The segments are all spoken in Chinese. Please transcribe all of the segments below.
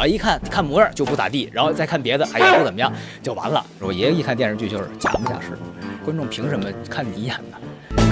我一看模样就不咋地，然后再看别的，哎也不怎么样，就完了。我爷爷一看电视剧就是假模假式，观众凭什么看你演呢？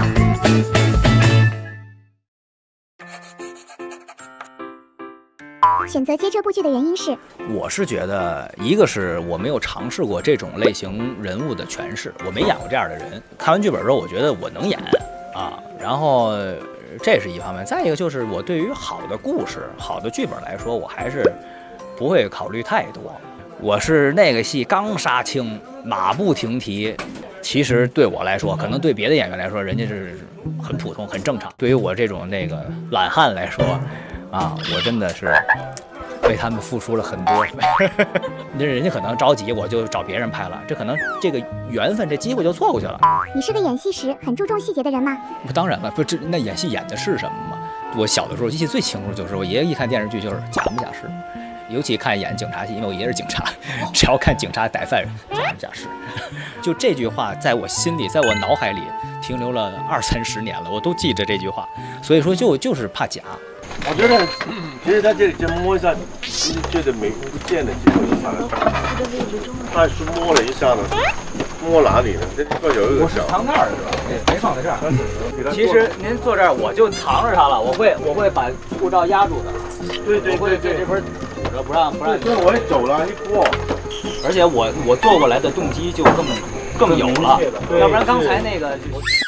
选择接这部剧的原因是， 我是觉得一个是我没有尝试过这种类型人物的诠释，我没演过这样的人。看完剧本之后，我觉得我能演啊，然后这是一方面。再一个就是我对于好的故事、好的剧本来说，我还是不会考虑太多。我是那个戏刚杀青，马不停蹄。其实对我来说，可能对别的演员来说，人家是很普通、很正常。对于我这种那个懒汉来说，啊，我真的是为他们付出了很多。那人家可能着急，我就找别人拍了，这可能这个缘分，这机会就错过去了。 你是个演戏时很注重细节的人吗？ 当然了，不，那演戏演的是什么嘛？我小的时候记得最清楚就是我爷爷一看电视剧就是假模假式。尤其看演警察戏，因为我爷爷是警察，只要看警察逮犯人，假模假式。就这句话在我心里，在我脑海里停留了20-30年了，我都记着这句话。所以说就是怕假。 我觉得，其实在这里先摸一下，觉得没不见的机会就上来。他是摸了一下呢，摸哪里呢？这个有一个小。 藏那儿是吧？没放在这儿。其实您坐这儿，我就藏着它了。我会把护照压住的。 对， 我会这边堵着不让。 对，我也走了一过。 而且我坐过来的动机就更有了，要不然刚才那个。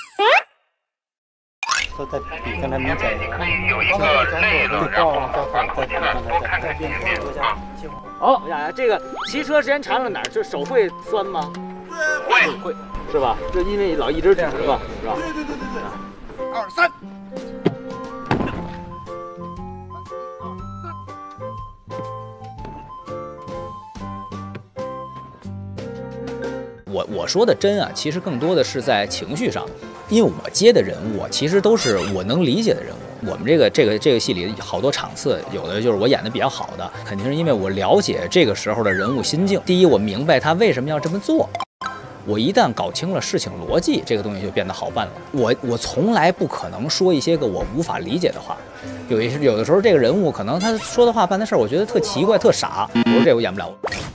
说再比刚才明显一点。 好，我想想，这个骑车时间长了哪儿就手会酸吗？会，是吧？就因为老一直指着吧，是吧？ 对。2、3。 我说的真啊，其实更多的是在情绪上，因为我接的人物其实都是我能理解的人物。我们这个戏里好多场次，有的就是我演的比较好的，肯定是因为我了解这个时候的人物心境。第一，我明白他为什么要这么做。我一旦搞清了事情逻辑，这个东西就变得好办了。我从来不可能说一些个我无法理解的话。有的时候这个人物可能他说的话办的事儿，我觉得特奇怪、特傻，我说这我演不了。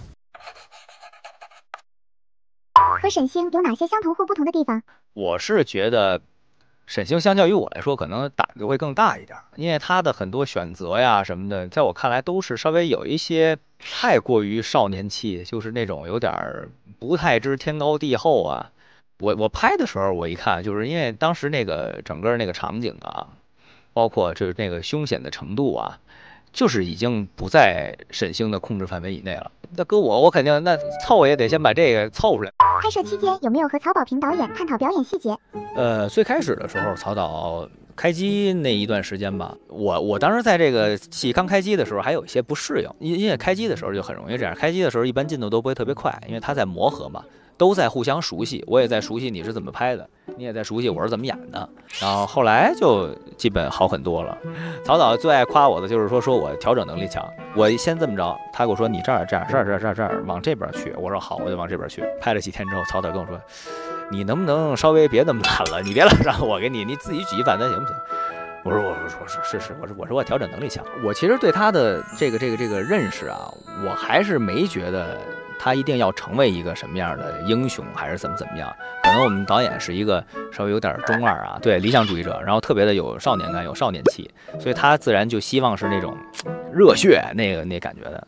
和沈星有哪些相同或不同的地方？ 我是觉得沈星相较于我来说，可能胆子会更大一点，因为他的很多选择呀什么的，在我看来都是稍微有一些太过于少年气，就是那种有点不太知天高地厚啊。我拍的时候，我一看，就是因为当时那个整个那个场景啊，包括就是那个凶险的程度啊，就是已经不在沈星的控制范围以内了。那搁我肯定那凑也得先把这个凑出来。 拍摄期间有没有和曹保平导演探讨表演细节？ 最开始的时候，曹导开机那一段时间吧，我当时在这个戏刚开机的时候还有一些不适应，因为开机的时候就很容易这样，开机的时候一般进度都不会特别快，因为他在磨合嘛，都在互相熟悉，我也在熟悉你是怎么拍的，你也在熟悉我是怎么演的，然后后来就基本好很多了。曹导最爱夸我的就是说我调整能力强，我先这么着，他跟我说你这儿往这边去，我说好，我就往这边去。拍了几天之后，曹导跟我说，你能不能稍微别那么懒了，你别老让我给你自己举一反三行不行？我说是，我说我调整能力强。我其实对他的这个认识啊，我还是没觉得他一定要成为一个什么样的英雄，还是怎么样。可能我们导演是一个稍微有点中二啊，对，理想主义者，然后特别的有少年感，有少年气，所以他自然就希望是那种热血那感觉的。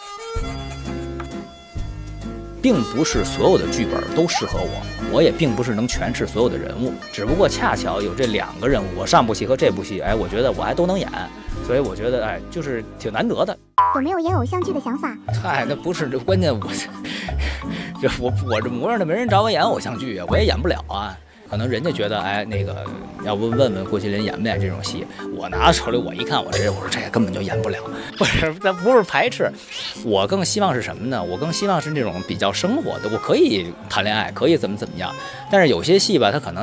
并不是所有的剧本都适合我也并不是能诠释所有的人物，只不过恰巧有这2个人物，我上部戏和这部戏，我觉得我还都能演，所以我觉得就是挺难得的。 有没有演偶像剧的想法？ 那不是，这关键我这模样的没人找我演偶像剧啊，我也演不了啊。可能人家觉得那个要不问问郭麒麟演不演这种戏，我拿手里我一看，我说这根本就演不了。不是，咱不是排斥，我更希望是什么呢？我更希望是那种比较生活的，我可以谈恋爱，可以怎么样，但是有些戏吧，它可能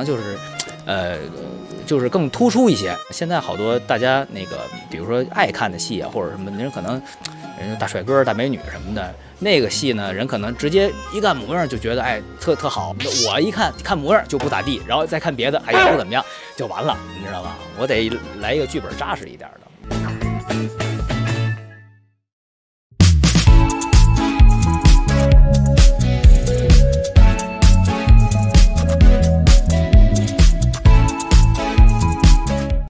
就是更突出一些。现在好多大家那个比如说爱看的戏啊，或者什么人可能人家大帅哥大美女什么的，那个戏呢，人可能直接一看模样就觉得特好，我一看模样就不咋地，然后再看别的也不怎么样，就完了，你知道吧？我得来一个剧本扎实一点的。